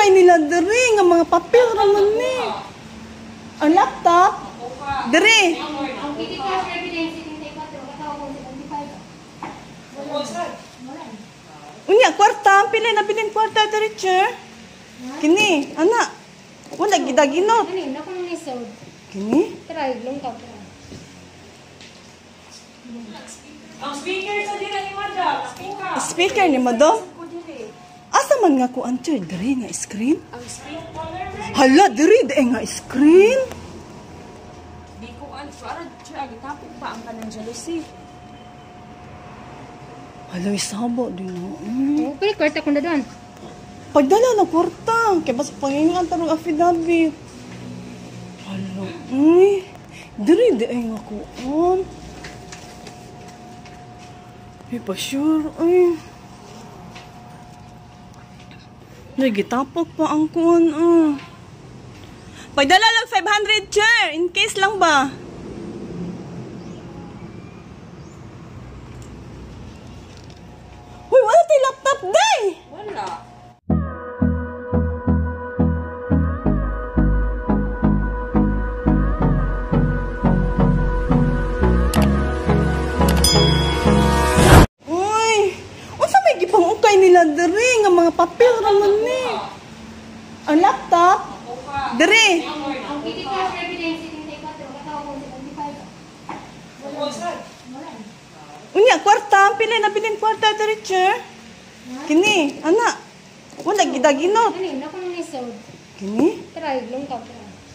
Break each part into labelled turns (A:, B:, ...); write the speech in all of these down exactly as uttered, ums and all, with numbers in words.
A: ukay nila diri nga mga papel raman ni. Ang laptop diri.
B: Ang P D cash evidence seventy-four katawo kung seventy-five.
A: Unya kwarta, pila na bilin kwarta diri, chair. Kini, ana. Wala gidaginot.
B: Ano, nako nang isod.
A: Kini?
B: Try long ka.
C: Ang speaker sa dira ni Madam.
A: Speaker ni Madam? Asa man nga ko answer diri nga screen?
C: Ang speaker.
A: Hala diri di nga screen.
C: Di ko answer ara siya gitapok pa ang kanang jealousy.
A: Hala isabo din no. Mm.
B: Pero kwarta ko na doon.
A: Pagdala na kwarta, kay basta pangingan tarong affidavit. Hala, ay, diri di ay nga kuon. Ay, pa sure, ay. Nagitapok pa ang kuon, ah. Pagdala lang five hundred, chair, in case lang ba? Uy, wala tayo laptop, day!
C: Wala.
A: Nila diri nga mga papel raman ni. Ang laptop diri.
B: Ang P D cash evidence seventy-four katawo kung seventy-five.
A: Unya kwarta, pila na bilin kwarta diri, chair. Kini, ana. Wala gidaginot.
B: Ano, nako nang isod.
A: Kini?
B: Try long ka.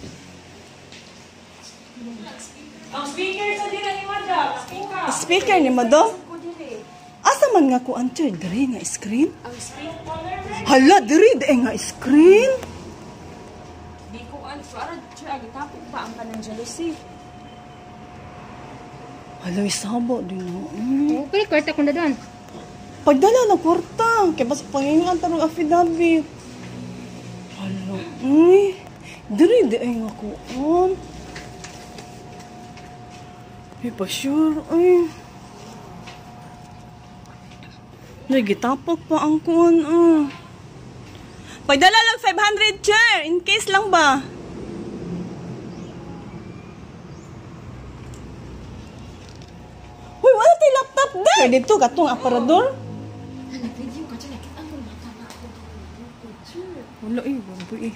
C: Ang speaker sa dira ni Madam.
A: Speaker ni Madam? Asa man nga ko answer diri nga screen?
C: Ang speaker.
A: Hala diri di nga screen.
C: Di ko answer ara siya gitapok pa ang kanang jealousy.
A: Hala isabo din no. Mm.
B: Pero kwarta ko na doon.
A: Pagdala na kwarta, kay basta pangingan tarong affidavit. Hala, ay, diri di ay nga kuon. Ay pa sure, ay. Nagitapok pa ang kuon, ah. Pagdala lang five hundred, chair, in case lang ba? Uy, wala tayo laptop, day! Pwede ito, katong aparador?
C: Video ka dyan, nakita mo mata na ako.
A: Wala eh, wala eh.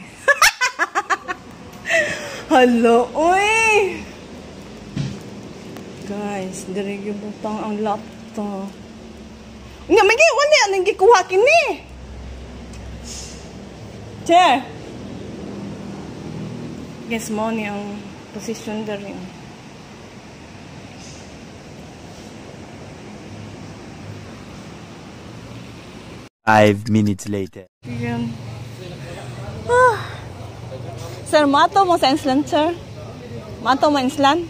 A: Hello, uy! Guys, diri gibutang ang laptop. Nga, may giwan niya, nang gikuha kini. Chair. Guess mo ni ang position da rin.
D: Five minutes later.
A: Yan. Ah. Sir, mato mo sa Inchland, sir? Mato mo Inchland?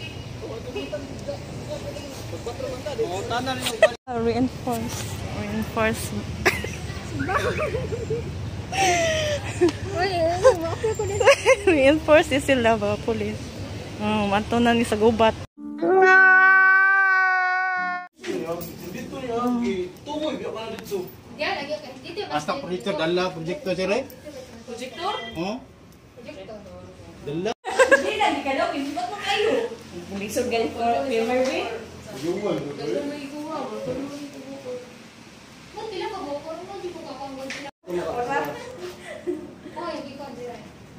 A: Uh, reinforce. Reinforce. Reinforce is sila ba, police. Um, mato na ni sa gubat.
E: Hasta projector dala projector sire.
C: Projector?
E: Oh.
B: Projector.
E: Dala.
C: Hindi na di ka daw, hindi ba mo kayo? Bulisod galing ko filmer rin.
E: Jual.
B: Kung tila ka mo, kung hindi ko kakanggal sila.
C: Orat.
B: Oh, hindi ko dira.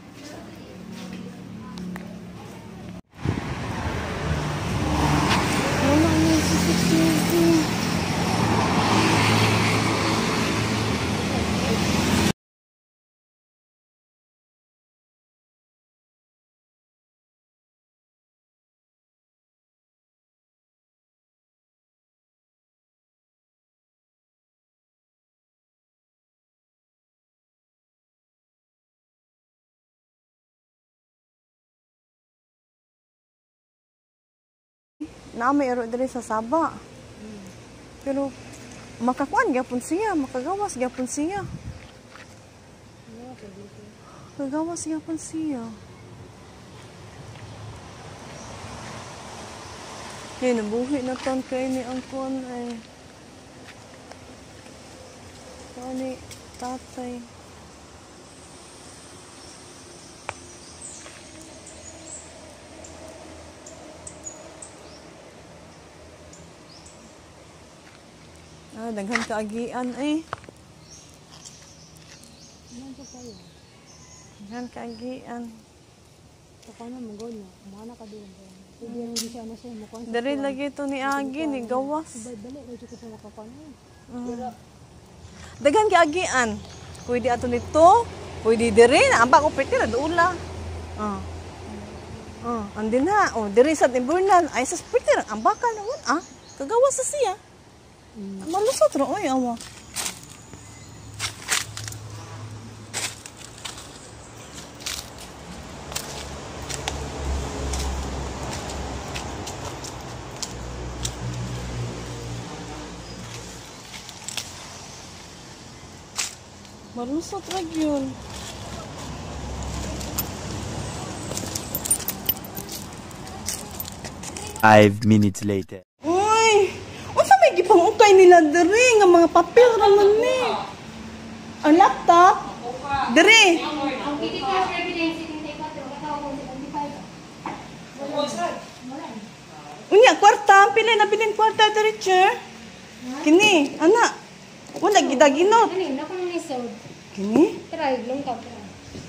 A: Na may ero diri sa Saba. Pero makakuan gyapon siya, makagawas gyapon siya. Makagawas gyapon siya. Hey, nabuhi na ton kay ni ang kuan ay. Kuan ni tatay. Ah, daghan kaagian eh. Daghan kaagian. Dari lagi ito ni Agi, ni gawas. Mm. Daghan kaagian. Pwede ato nito, pwede diri na amba ko pwede na doula. Ah. Ah, andin ha. Oh, diri sa timbunan ay sa pwede na amba ka naman ah. Kagawas sa siya. Mm. Malusot ro oy awa. Marusot ra gyud.
D: Five minutes later.
A: Uy! Unsa may gipangukay nila diri nga mga papel ra man ni? Ang laptop? Diri.
B: Ang P D cash evidence seventy-four, katawag kong seventy-five.
A: Unya kwarta, pila na bilin kwarta diri, chair? Kini, ana. Wala gidaginot.
B: Ano yun? Ako nang nisod.
A: Kini?
B: Try, lungkap ka.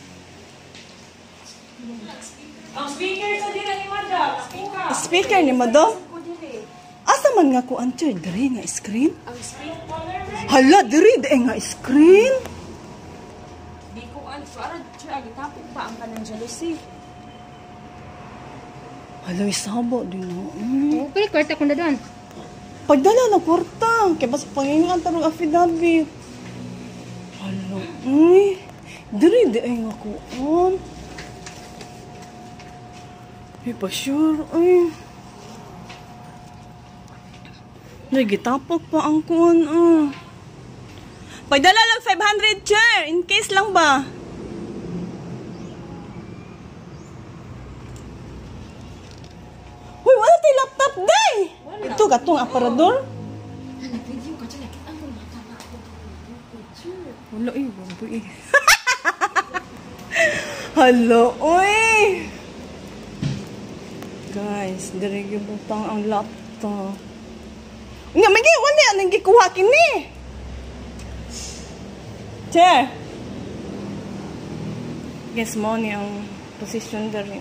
C: Ang speaker sa dira ni Madam. Speaker.
A: Speaker ni Madam? Asa man nga ko ang chair diri nga screen?
C: Ang speaker.
A: Hala, diri di nga screen.
C: Di ko an para siya gitapok pa ang kanang jealousy.
A: Hala, isabo din no. Mm.
B: Oh, pero kwarta ko na doon.
A: Pagdala na kwarta. Kaya basta pangingan tarong affidavit. Hala, uy. Diri di nga ko an. Ay, pa sure, ay. Nagitapok pa ang kuhan, ah. Pagdala lang five hundred, chair. In case lang ba? Uy, wala tayo laptop, day! Ito, gatong aparador.
C: Nag-video ka dyan. Nakita mo mata na ako.
A: Wala, eh. Wala, eh. Hello, uy! Guys, diri gibutang ang laptop. Nga, may ginawa niya. Nang gikuha kini. Chair. Guess mo niya ang position diri.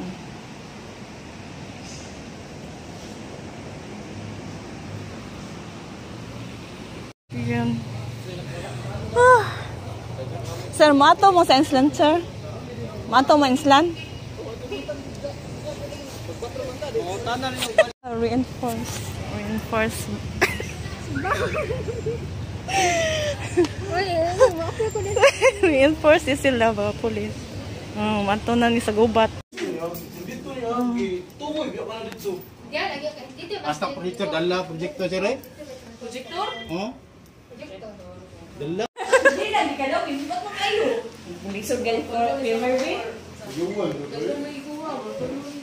A: Yan. Ah. Sir, mato mo sa Inchland, sir? Mato mo Inchland? Reinforce. Reinforce. Reinforce is sila ba, police. Oh, mato na ni sa gubat.
E: Dito niya, tumoy, biya ka na dito.
B: Diyan, lagi ka. Dito,
E: Hasta projector, dala, projector siya rin.
C: Projector?
E: Oh,
B: Projector.
E: dala.
C: Hindi na, di ka daw. Hindi ba kayo? Hindi so galit ko. Filmer,
E: Yung one,
C: Gagawin mo ikuha.